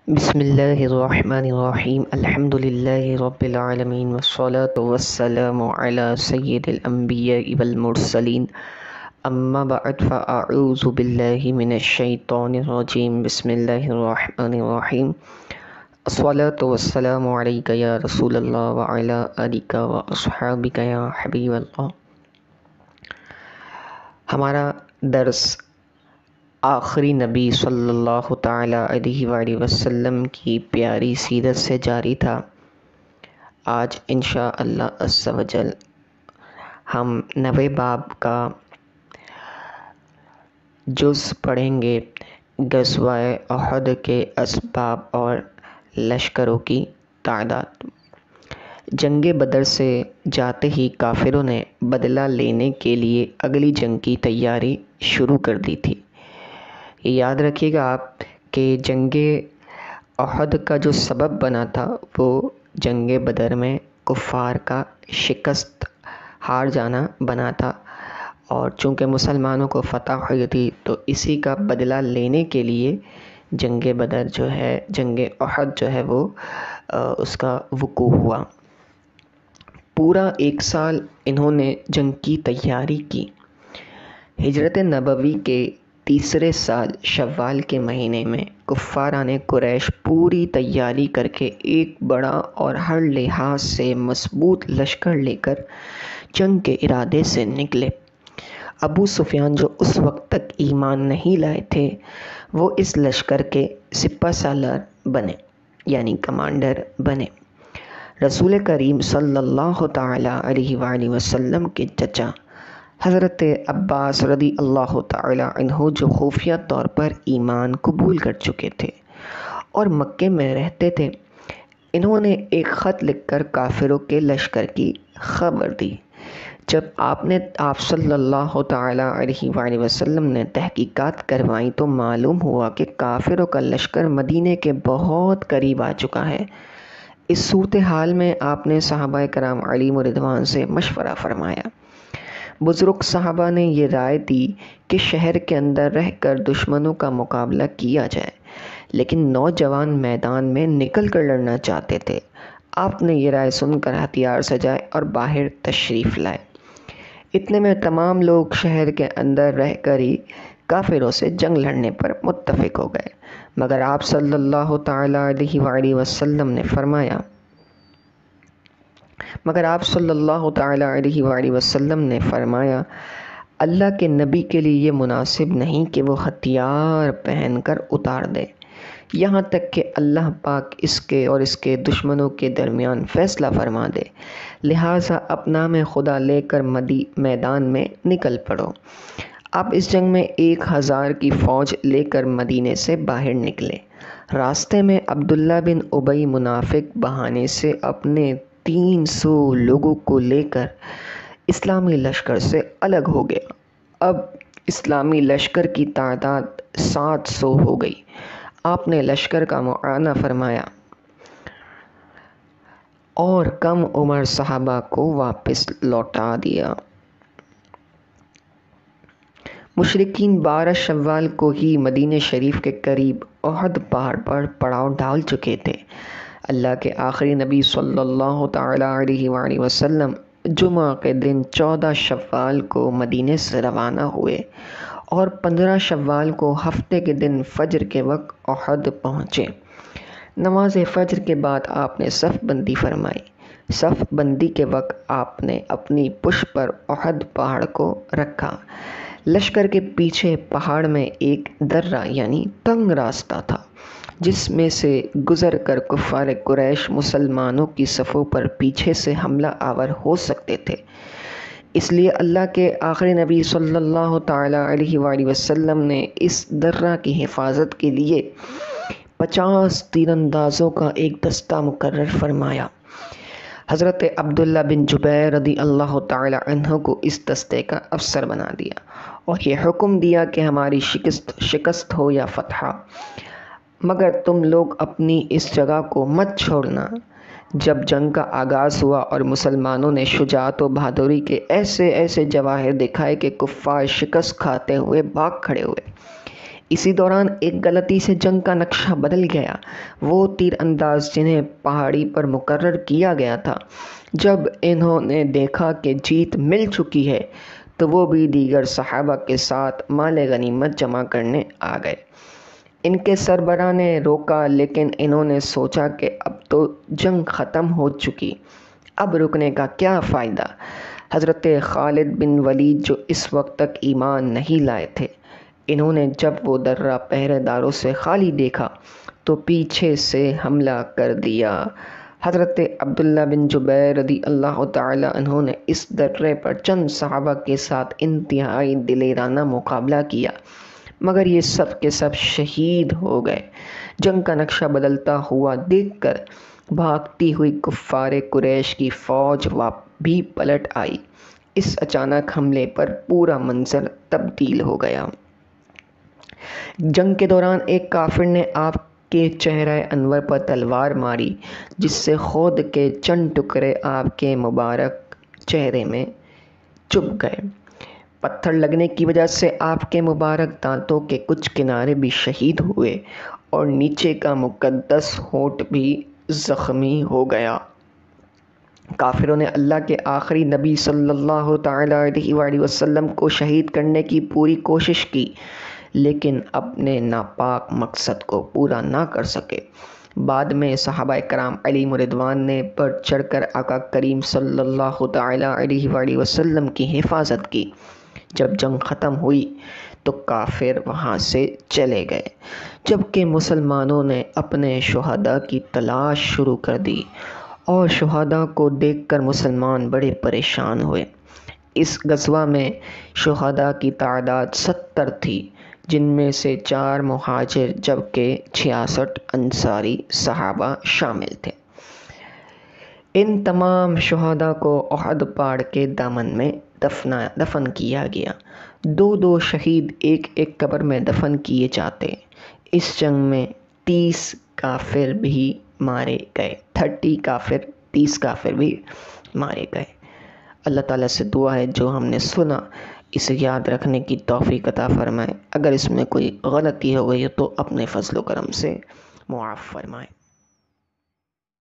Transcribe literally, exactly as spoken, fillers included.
بسم اللہ الرحمن الرحیم الحمد للہ رب العالمین والصلاة والسلام علی سید الانبیاء والمرسلین اما بعد فاعوذ باللہ من الشیطان الرجیم بسم اللہ الرحمن الرحیم الصلاة والسلام علیک یا رسول اللہ وعلی آلک واصحابک یا حبیب اللہ۔ ہمارا درس آخری نبی صلی اللہ تعالیٰ علیہ وآلہ وسلم کی پیاری سیرت سے جاری تھا۔ آج انشاء اللہ عز و جل ہم نوے باب کا جز پڑھیں گے، غزوہ احد کے اسباب اور لشکروں کی تعداد۔ جنگ بدر سے جاتے ہی کافروں نے بدلہ لینے کے لیے اگلی جنگ کی تیاری شروع کر دی تھی۔ یاد رکھیے گا آپ کہ جنگ احد کا جو سبب بنا تھا وہ جنگ بدر میں کفار کا شکست ہار جانا بنا تھا، اور چونکہ مسلمانوں کو فتح ہوئی تھی تو اسی کا بدلہ لینے کے لیے جنگ بدر جو ہے جنگ احد جو ہے وہ اس کا وقوع ہوا۔ پورا ایک سال انہوں نے جنگ کی تیاری کی۔ ہجرت نبوی کے تیسرے سال شوال کے مہینے میں کفاران قریش پوری تیاری کر کے ایک بڑا اور ہر لحاظ سے مضبوط لشکر لے کر جنگ کے ارادے سے نکلے۔ ابو سفیان جو اس وقت تک ایمان نہیں لائے تھے وہ اس لشکر کے سپہ سالار بنے، یعنی کمانڈر بنے۔ رسول کریم صلی اللہ تعالیٰ علیہ وآلہ وسلم کے چچا حضرت عباس رضی اللہ تعالیٰ عنہ جو خفیہ طور پر ایمان قبول کر چکے تھے اور مکے میں رہتے تھے، انہوں نے ایک خط لکھ کر کافروں کے لشکر کی خبر دی۔ جب آپ نے آپ صلی اللہ تعالیٰ علیہ وآلہ وسلم نے تحقیقات کروائیں تو معلوم ہوا کہ کافروں کا لشکر مدینے کے بہت قریب آ چکا ہے۔ اس صورتحال میں آپ نے صحابہ کرام علیہم رضوان سے مشورہ فرمایا۔ بزرگ صحابہ نے یہ رائے دی کہ شہر کے اندر رہ کر دشمنوں کا مقابلہ کیا جائے، لیکن نوجوان میدان میں نکل کر لڑنا چاہتے تھے۔ آپ نے یہ رائے سن کر ہتھیار سجائے اور باہر تشریف لائے۔ اتنے میں تمام لوگ شہر کے اندر رہ کر ہی کافروں سے جنگ لڑنے پر متفق ہو گئے، مگر آپ صلی اللہ تعالیٰ علیہ وآلہ وسلم نے فرمایا مگر آپ صلی اللہ تعالیٰ علیہ وآلہ وسلم نے فرمایا اللہ کے نبی کے لیے یہ مناسب نہیں کہ وہ ہتھیار پہن کر اتار دے یہاں تک کہ اللہ پاک اس کے اور اس کے دشمنوں کے درمیان فیصلہ فرما دے، لہٰذا اپنا میں خدا لے کر مدی میدان میں نکل پڑو۔ آپ اس جنگ میں ایک ہزار کی فوج لے کر مدینے سے باہر نکلے۔ راستے میں عبداللہ بن ابی منافق بہانے سے اپنے تین سو لوگوں کو لے کر اسلامی لشکر سے الگ ہو گیا۔ اب اسلامی لشکر کی تعداد سات سو ہو گئی۔ آپ نے لشکر کا معائنہ فرمایا اور کم عمر صحابہ کو واپس لوٹا دیا۔ مشرکین بارہ شوال کو ہی مدینہ شریف کے قریب احد پہاڑ پر پڑاؤ ڈال چکے تھے۔ اللہ کے آخری نبی صلی اللہ تعالیٰ علیہ وآلہ وسلم جمعہ کے دن چودہ شوال کو مدینے سے روانہ ہوئے اور پندرہ شوال کو ہفتے کے دن فجر کے وقت احد پہنچے۔ نماز فجر کے بعد آپ نے صف بندی فرمائی۔ صف بندی کے وقت آپ نے اپنی پشت پر احد پہاڑ کو رکھا۔ لشکر کے پیچھے پہاڑ میں ایک درہ یعنی تنگ راستہ تھا جس میں سے گزر کر کفار قریش مسلمانوں کی صفوں پر پیچھے سے حملہ آور ہو سکتے تھے، اس لیے اللہ کے آخری نبی صلی اللہ تعالیٰ علیہ وآلہ وسلم نے اس درہ کی حفاظت کے لیے پچاس تیر اندازوں کا ایک دستہ مقرر فرمایا۔ حضرت عبداللہ بن جبیر رضی اللہ تعالیٰ عنہ کو اس دستے کا افسر بنا دیا اور یہ حکم دیا کہ ہماری شکست شکست ہو یا فتح، مگر تم لوگ اپنی اس جگہ کو مت چھوڑنا۔ جب جنگ کا آغاز ہوا اور مسلمانوں نے شجاعت و بہادری کے ایسے ایسے جواہر دکھائے کہ کفار شکست کھاتے ہوئے بھاگ کھڑے ہوئے۔ اسی دوران ایک غلطی سے جنگ کا نقشہ بدل گیا۔ وہ تیر انداز جنہیں پہاڑی پر مقرر کیا گیا تھا، جب انہوں نے دیکھا کہ جیت مل چکی ہے تو وہ بھی دیگر صحابہ کے ساتھ مال غنیمت جمع کرنے آ گئے۔ ان کے سربراہ نے روکا، لیکن انہوں نے سوچا کہ اب تو جنگ ختم ہو چکی، اب رکنے کا کیا فائدہ۔ حضرت خالد بن ولید جو اس وقت تک ایمان نہیں لائے تھے، انہوں نے جب وہ درہ پہرے داروں سے خالی دیکھا تو پیچھے سے حملہ کر دیا۔ حضرت عبداللہ بن جبیر رضی اللہ تعالی عنہ نے اس درے پر چند صحابہ کے ساتھ انتہائی دلیرانہ مقابلہ کیا، مگر یہ سب کے سب شہید ہو گئے۔ جنگ کا نقشہ بدلتا ہوا دیکھ کر بھاگتی ہوئی کفار قریش کی فوج بھی پلٹ آئی۔ اس اچانک حملے پر پورا منظر تبدیل ہو گیا۔ جنگ کے دوران ایک کافر نے آپ کے چہرہ انور پر تلوار ماری، جس سے خود کے چند ٹکڑے آپ کے مبارک چہرے میں چبھ گئے۔ پتھر لگنے کی وجہ سے آپ کے مبارک دانتوں کے کچھ کنارے بھی شہید ہوئے اور نیچے کا مقدس ہونٹ بھی زخمی ہو گیا۔ کافروں نے اللہ کے آخری نبی صلی اللہ تعالی علیہ وآلہ وسلم کو شہید کرنے کی پوری کوشش کی، لیکن اپنے ناپاک مقصد کو پورا نہ کر سکے۔ بعد میں صحابہ کرام علیہم رضوان نے بڑھ چڑھ کر آقا کریم صلی اللہ تعالی علیہ وآلہ وسلم کی حفاظت کی۔ جب جنگ ختم ہوئی تو کافر وہاں سے چلے گئے، جبکہ مسلمانوں نے اپنے شہداء کی تلاش شروع کر دی، اور شہداء کو دیکھ کر مسلمان بڑے پریشان ہوئے۔ اس غزوہ میں شہداء کی تعداد ستر تھی، جن میں سے چار مہاجر جبکہ چھیاسٹھ انصاری صحابہ شامل تھے۔ ان تمام شہداء کو احد پہاڑ کے دامن میں دفن کیا گیا۔ دو دو شہید ایک ایک قبر میں دفن کیے جاتے۔ اس جنگ میں تیس کافر بھی مارے گئے، تھرٹی کافر تیس کافر بھی مارے گئے۔ اللہ تعالیٰ سے دعا ہے جو ہم نے سنا اسے یاد رکھنے کی توفیق عطا فرمائے۔ اگر اس میں کوئی غلطی ہو گئی تو اپنے فضل و کرم سے معاف فرمائے۔